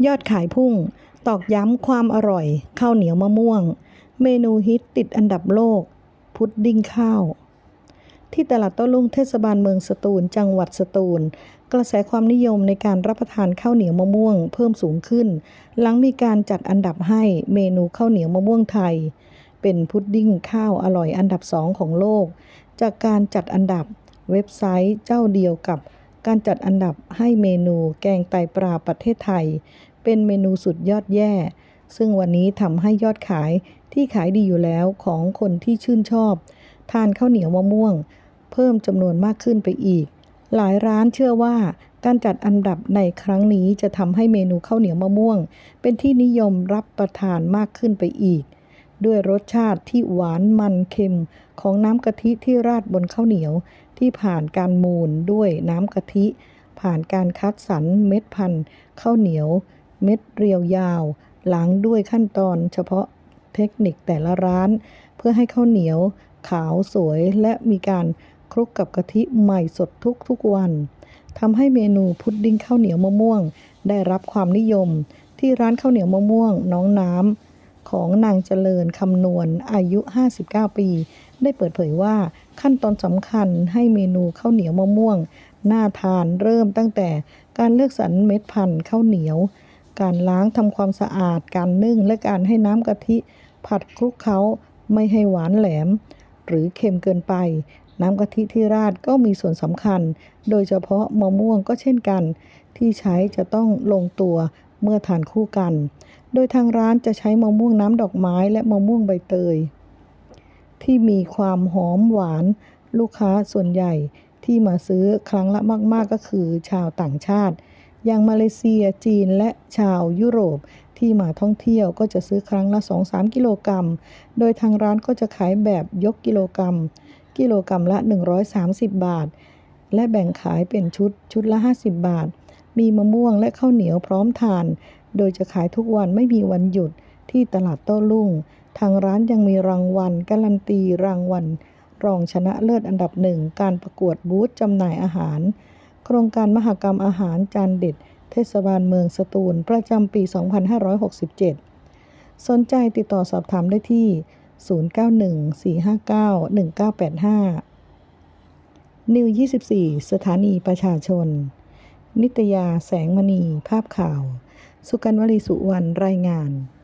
ยอดขายพุ่งตอกย้ำความอร่อยข้าวเหนียวมะม่วงเมนูฮิตติดอันดับโลกพุดดิ้งข้าวที่ตลาดโต้รุ่งเทศบาลเมืองสตูลจังหวัดสตูลกระแสความนิยมในการรับประทานข้าวเหนียวมะม่วงเพิ่มสูงขึ้นหลังมีการจัดอันดับให้เมนูข้าวเหนียวมะม่วงไทยเป็นพุดดิ้งข้าวอร่อยอันดับ2ของโลกจากการจัดอันดับเว็บไซต์เจ้าเดียวกับการจัดอันดับให้เมนูแกงไตปลาประเทศไทยเป็นเมนูสุดยอดแย่ซึ่งวันนี้ทำให้ยอดขายที่ขายดีอยู่แล้วของคนที่ชื่นชอบทานข้าวเหนียวมะม่วงเพิ่มจำนวนมากขึ้นไปอีกหลายร้านเชื่อว่าการจัดอันดับในครั้งนี้จะทำให้เมนูข้าวเหนียวมะม่วงเป็นที่นิยมรับประทานมากขึ้นไปอีกด้วยรสชาติที่หวานมันเค็มของน้ำกะทิที่ราดบนข้าวเหนียวที่ผ่านการมูนด้วยน้ำกะทิผ่านการคัดสรรเม็ดพันธุ์ข้าวเหนียวเม็ดเรียวยาวล้างด้วยขั้นตอนเฉพาะเทคนิคแต่ละร้านเพื่อให้ข้าวเหนียวขาวสวยและมีการคลุกกับกะทิใหม่สดทุกวันทำให้เมนูพุดดิ้งข้าวเหนียวมะม่วงได้รับความนิยมที่ร้านข้าวเหนียวมะม่วงน้องน้ำของนางเจริญคำนวณอายุ59ปีได้เปิดเผยว่าขั้นตอนสำคัญให้เมนูข้าวเหนียวมะม่วงน่าทานเริ่มตั้งแต่การเลือกสรรเม็ดพันธุ์ข้าวเหนียวการล้างทำความสะอาดการนึ่งและการให้น้ำกะทิผัดคลุกเคล้าไม่ให้หวานแหลมหรือเค็มเกินไปน้ำกะทิที่ราดก็มีส่วนสำคัญโดยเฉพาะมะม่วงก็เช่นกันที่ใช้จะต้องลงตัวเมื่อทานคู่กันโดยทางร้านจะใช้มะม่วงน้ำดอกไม้และมะม่วงใบเตยที่มีความหอมหวานลูกค้าส่วนใหญ่ที่มาซื้อครั้งละมากๆก็คือชาวต่างชาติอย่างมาเลเซียจีนและชาวยุโรปที่มาท่องเที่ยวก็จะซื้อครั้งละ 2-3 กิโลกรัมโดยทางร้านก็จะขายแบบยกกิโลกรัมละ130 บาทและแบ่งขายเป็นชุดละ50 บาทมีมะม่วงและข้าวเหนียวพร้อมทานโดยจะขายทุกวันไม่มีวันหยุดที่ตลาดโต้รุ่งทางร้านยังมีรางวัลการันตีรางวัลรองชนะเลิศอันดับ1การประกวดบูธจำหน่ายอาหารโครงการมหกรรมอาหารจานเด็ดเทศบาลเมืองสตูลประจำปี 2567 สนใจติดต่อสอบถามได้ที่ 0914591985 นิว 24 สถานีประชาชนนิตยาแสงมณีภาพข่าวสุกัญญ์วลีสุวรรณรายงาน